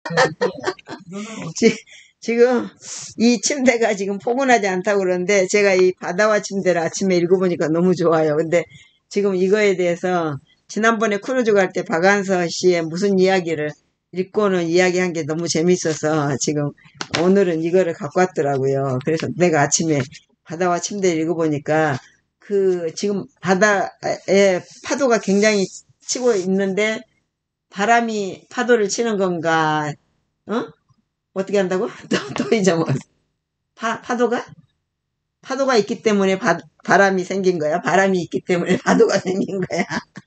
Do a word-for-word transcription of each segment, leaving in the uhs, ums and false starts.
지, 지금 이 침대가 지금 포근하지 않다고 그러는데 제가 이 바다와 침대를 아침에 읽어보니까 너무 좋아요. 근데 지금 이거에 대해서 지난번에 크루즈 갈 때 박한서 씨의 무슨 이야기를 읽고는 이야기한 게 너무 재밌어서 지금 오늘은 이거를 갖고 왔더라고요. 그래서 내가 아침에 바다와 침대를 읽어보니까 그 지금 바다에 파도가 굉장히 치고 있는데 바람이 파도를 치는 건가? 어? 어떻게 한다고? 또, 또 잊어먹었어. 파, 파도가? 파도가 있기 때문에 바, 바람이 생긴 거야. 바람이 있기 때문에 파도가 생긴 거야.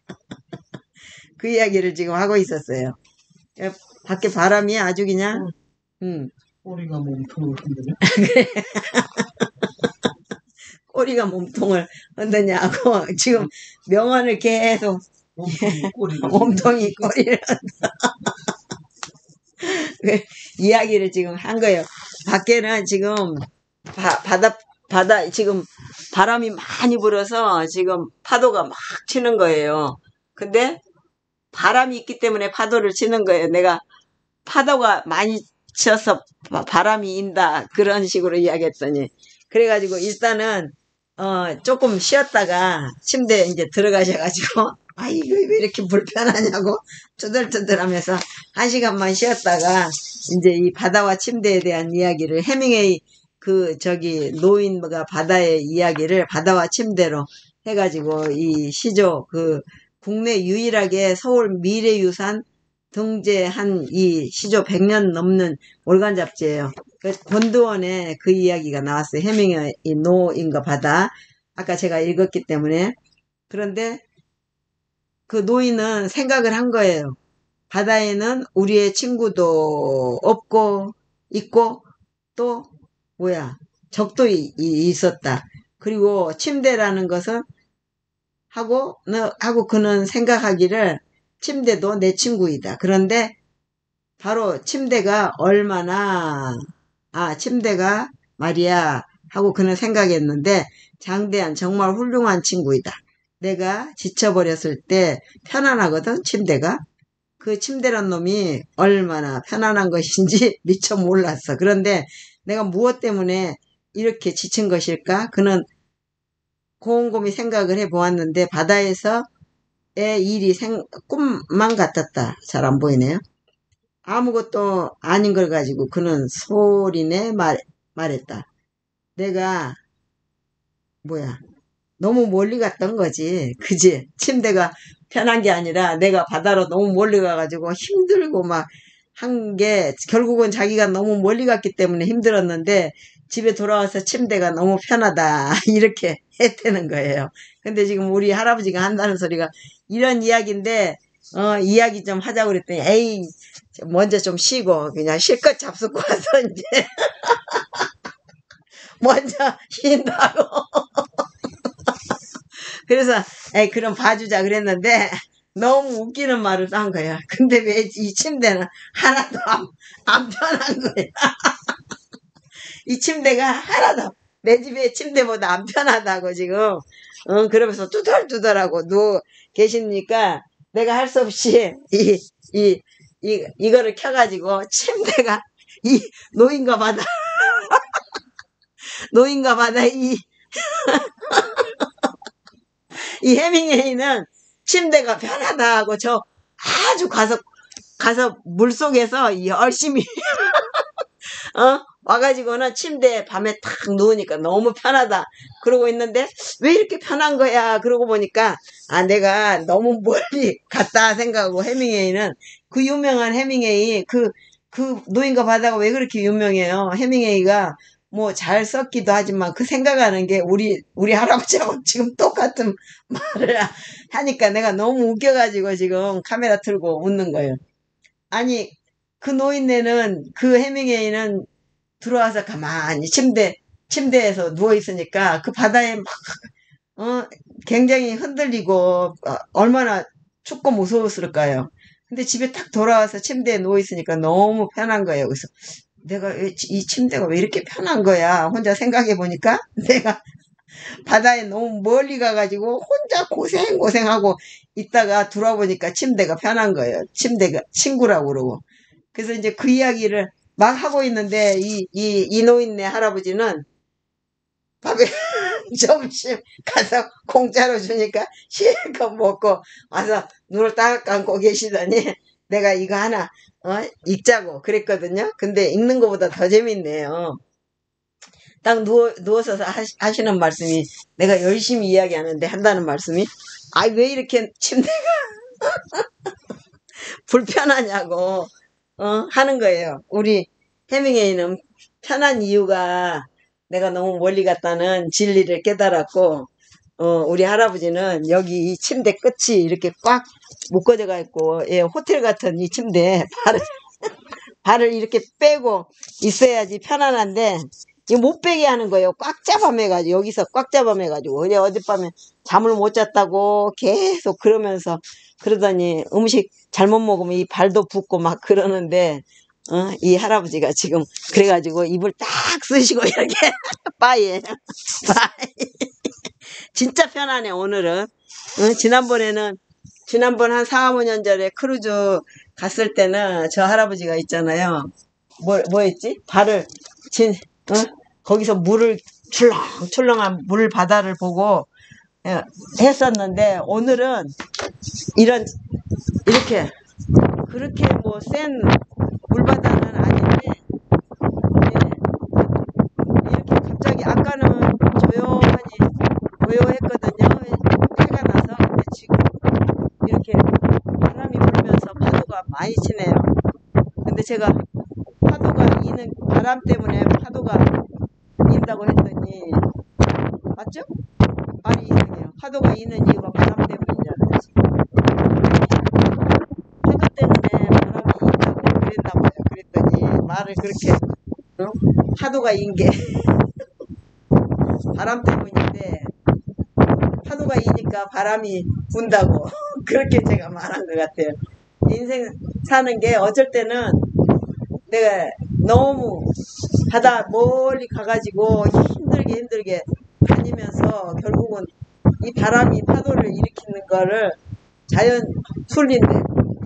그 이야기를 지금 하고 있었어요. 밖에 바람이 아주 그냥, 음. 꼬리가 몸통을 흔드냐? 꼬리가 몸통을 흔드냐고 지금 명언을 계속 몸통이 꼬리를 몸통이 꼬리를 그 이야기를 지금 한 거예요. 밖에는 지금 바, 바다 바다 지금 바람이 많이 불어서 지금 파도가 막 치는 거예요. 근데 바람이 있기 때문에 파도를 치는 거예요. 내가 파도가 많이 치어서 바람이 인다 그런 식으로 이야기했더니 그래가지고 일단은 어 조금 쉬었다가 침대에 이제 들어가셔가지고 아 이거 왜 이렇게 불편하냐고 투덜투덜하면서 한 시간만 쉬었다가 이제 이 바다와 침대에 대한 이야기를 해밍웨이 그 저기 노인과 바다의 이야기를 바다와 침대로 해가지고 이 시조 그 국내 유일하게 서울 미래유산 등재한 이 시조 백 년 넘는 월간 잡지예요. 그 권도원에 그 이야기가 나왔어요. 해밍웨이 노인과 바다. 아까 제가 읽었기 때문에. 그런데 그 노인은 생각을 한 거예요. 바다에는 우리의 친구도 없고 있고 또 뭐야 적도 이, 이, 있었다. 그리고 침대라는 것은 하고 하고 그는 생각하기를 침대도 내 친구이다. 그런데 바로 침대가 얼마나 아 침대가 말이야 하고 그는 생각했는데 장대한 정말 훌륭한 친구이다. 내가 지쳐버렸을 때 편안하거든 침대가. 그 침대란 놈이 얼마나 편안한 것인지 미처 몰랐어. 그런데 내가 무엇 때문에 이렇게 지친 것일까? 그는 곰곰이 생각을 해보았는데 바다에서의 일이 생, 꿈만 같았다. 잘 안 보이네요. 아무것도 아닌 걸 가지고 그는 소리내 말, 말했다. 내가 뭐야 너무 멀리 갔던 거지. 그지? 침대가 편한 게 아니라 내가 바다로 너무 멀리 가가지고 힘들고 막 한 게 결국은 자기가 너무 멀리 갔기 때문에 힘들었는데 집에 돌아와서 침대가 너무 편하다 이렇게 했다는 거예요. 근데 지금 우리 할아버지가 한다는 소리가 이런 이야기인데 어 이야기 좀 하자고 그랬더니 에이 먼저 좀 쉬고 그냥 실컷 잡수고 와서 이제 먼저 쉰다고 그래서 에이 그럼 봐주자 그랬는데 너무 웃기는 말을 한 거야. 근데 왜 이 침대는 하나도 안, 안 편한 거야. 이 침대가 하나도 내 집의 침대보다 안 편하다고 지금 어, 그러면서 뚜덜뚜덜하고 누워 계시니까 내가 할 수 없이 이, 이, 이, 이거를 켜가지고 침대가 이 노인과 바다 노인과 바다 이, 이 해밍웨이는 침대가 편하다 하고 저 아주 가서 가서 물속에서 열심히 어 와가지고는 침대에 밤에 탁 누우니까 너무 편하다 그러고 있는데 왜 이렇게 편한 거야 그러고 보니까 아 내가 너무 멀리 갔다 생각하고 해밍웨이는 그 유명한 해밍웨이 그, 그 노인과 바다가 왜 그렇게 유명해요. 해밍웨이가 뭐 잘 썼기도 하지만 그 생각하는 게 우리 우리 할아버지하고 지금 똑같은 말을 하니까 내가 너무 웃겨가지고 지금 카메라 틀고 웃는 거예요. 아니 그 노인네는 그 해밍웨이는 들어와서 가만히 침대 침대에서 누워 있으니까 그 바다에 막 어, 굉장히 흔들리고 어, 얼마나 춥고 무서웠을까요. 근데 집에 딱 돌아와서 침대에 누워 있으니까 너무 편한 거예요. 그래서 내가 이 침대가 왜 이렇게 편한 거야 혼자 생각해 보니까 내가 바다에 너무 멀리 가가지고 혼자 고생고생하고 있다가 돌아보니까 침대가 편한 거예요. 침대가 친구라고 그러고 그래서 이제 그 이야기를 막 하고 있는데 이, 이, 이 노인네 할아버지는 밥에 점심 가서 공짜로 주니까 실컷 먹고 와서 눈을 딱 감고 계시더니 내가 이거 하나 어, 읽자고 그랬거든요. 근데 읽는 것보다 더 재밌네요. 딱 누워, 누워서 하시, 하시는 말씀이 내가 열심히 이야기하는데 한다는 말씀이 아 왜 이렇게 침대가 불편하냐고 어, 하는 거예요. 우리 해밍웨이는 편한 이유가 내가 너무 멀리 갔다는 진리를 깨달았고 어, 우리 할아버지는 여기 이 침대 끝이 이렇게 꽉 묶어져 있고 예, 호텔 같은 이 침대에 발을, 발을 이렇게 빼고 있어야지 편안한데 이거 못 빼게 하는 거예요. 꽉 잡아매가지고 여기서 꽉 잡아매가지고 어제 어젯밤에 잠을 못 잤다고 계속 그러면서 그러더니 음식 잘못 먹으면 이 발도 붓고 막 그러는데 어, 이 할아버지가 지금 그래가지고 입을 딱 쓰시고 이렇게 빠이에 빠이 진짜 편하네 오늘은. 어, 지난번에는 지난번 한 사, 오 년 전에 크루즈 갔을 때는 저 할아버지가 있잖아요. 뭐, 뭐였지? 발을 진 어? 거기서 물을 출렁출렁한 물 바다를 보고 예, 했었는데 오늘은 이런 이렇게 그렇게 뭐 센 물바다는 아닌데 예, 이렇게 갑자기 아까는 조용하니 고요했거든요. 해가 나서 근데 지금 이렇게 바람이 불면서 파도가 많이 치네요. 근데 제가 파도가 이는 바람 때문에 파도가 인다고 했더니 맞죠? 말이 이상해요. 파도가 이는 이유가 바람 때문이잖아요. 지금. 파도 때문에 바람이 인다고 그랬나 봐요. 그랬더니 말을 그렇게 어? 파도가 인 게 바람 때문인데 파도가 이니까 바람이 분다고 그렇게 제가 말한 것 같아요. 인생 사는 게 어쩔 때는 내가 너무 바다 멀리 가가지고 힘들게 힘들게 다니면서 결국은 이 바람이 파도를 일으키는 거를 자연 순리인데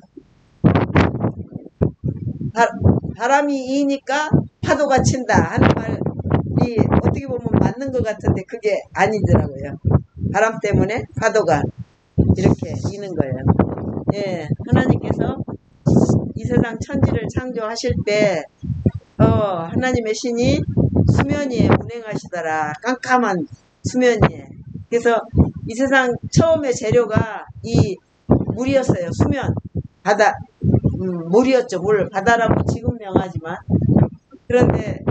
바, 바람이 이니까 파도가 친다 하는 말이 어떻게 보면 맞는 것 같은데 그게 아니더라고요. 바람 때문에 파도가 이렇게 이는 거예요. 예, 하나님께서 이 세상 천지를 창조하실 때 어, 하나님의 신이 수면 위에 운행하시더라. 깜깜한 수면 위에. 그래서 이 세상 처음에 재료가 이 물이었어요. 수면, 바다, 음, 물이었죠. 물, 바다라고 지금 명하지만 그런데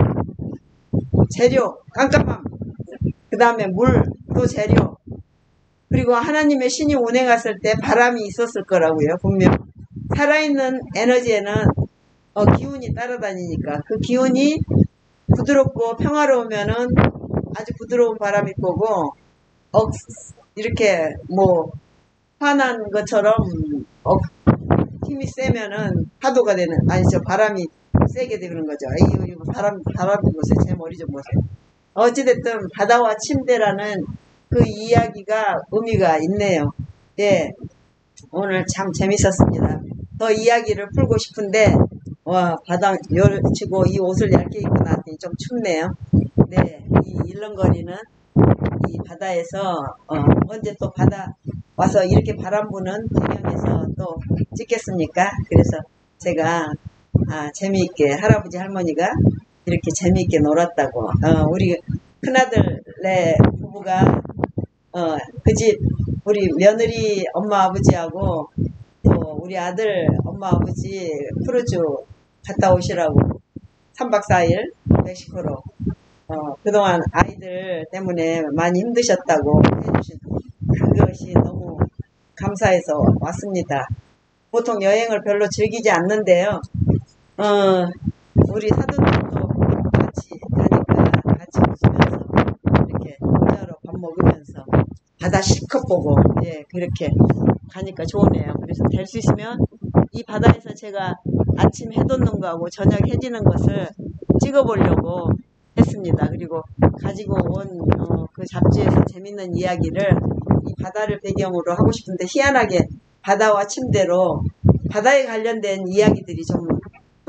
재료, 깜깜함, 그 다음에 물, 또 재료, 그리고 하나님의 신이 운행했을 때 바람이 있었을 거라고요. 분명 살아있는 에너지에는 어, 기운이 따라다니니까 그 기운이 부드럽고 평화로우면은 아주 부드러운 바람이 거고 어, 이렇게 뭐 화난 것처럼 어, 힘이 세면은 파도가 되는 아니죠 바람이 세게 되는 거죠. 이 바람 바람이 보세요. 제 머리 좀 보세요. 어찌됐든 바다와 침대라는 그 이야기가 의미가 있네요. 예, 오늘 참 재밌었습니다. 더 이야기를 풀고 싶은데 와 바다 열치고 이 옷을 얇게 입고 나왔더니 좀 춥네요. 네, 이 일렁거리는 이 바다에서 어, 언제 또 바다 와서 이렇게 바람 부는 배경에서 또 찍겠습니까? 그래서 제가 아, 재미있게 할아버지 할머니가 이렇게 재미있게 놀았다고 어, 우리 큰아들네 부부가 어, 그 집 우리 며느리 엄마 아버지하고 또 우리 아들 엄마 아버지 크루즈 갔다 오시라고 삼 박 사 일 멕시코로 어, 그동안 아이들 때문에 많이 힘드셨다고 해주신 그것이 너무 감사해서 왔습니다. 보통 여행을 별로 즐기지 않는데요. 어, 우리 사돈들도 같이 가니까 같이 웃으면서 이렇게 혼자로 밥 먹으면서 바다 실컷 보고 예 그렇게 가니까 좋으네요. 그래서 될 수 있으면 이 바다에서 제가 아침 해 돋는 거하고 저녁 해 지는 것을 찍어 보려고 했습니다. 그리고 가지고 온 그 잡지에서 재밌는 이야기를 이 바다를 배경으로 하고 싶은데 희한하게 바다와 침대로 바다에 관련된 이야기들이 좀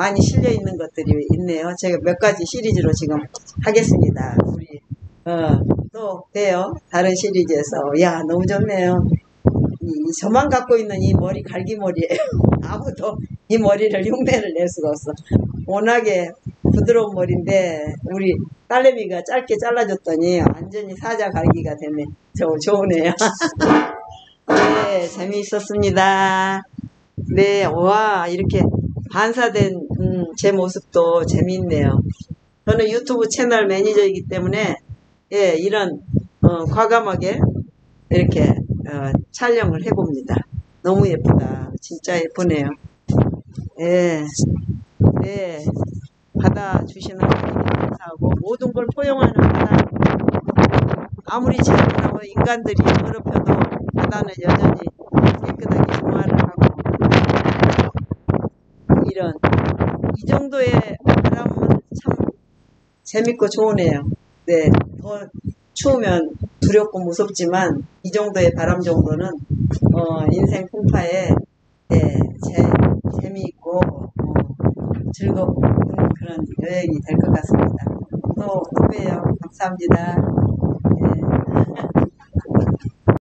많이 실려 있는 것들이 있네요. 제가 몇 가지 시리즈로 지금 하겠습니다. 우리 어, 또 돼요. 다른 시리즈에서. 야, 너무 좋네요. 이, 저만 갖고 있는 이 머리 갈기머리예요. 아무도 이 머리를 흉내를 낼 수가 없어. 워낙에 부드러운 머리인데 우리 딸내미가 짧게 잘라줬더니 완전히 사자 갈기가 되네. 저 좋으네요. 네, 재미있었습니다. 네, 와, 이렇게 반사된 음, 제 모습도 재미있네요. 저는 유튜브 채널 매니저이기 때문에 예, 이런 어, 과감하게 이렇게 어, 촬영을 해봅니다. 너무 예쁘다. 진짜 예쁘네요. 예, 네, 받아주시는 분들이 감사하고 모든 걸 포용하는 바다. 아무리 지저분하고 인간들이 더럽혀도 바다는 여전히 깨끗하게 정화를 하고 이런 이 정도의 바람은 참 재밌고 좋으네요. 네, 더 추우면 두렵고 무섭지만 이 정도의 바람 정도는 어, 인생 풍파에 예, 제, 재미있고 어, 즐거운 그런 여행이 될 것 같습니다. 또 또 봬요. 감사합니다.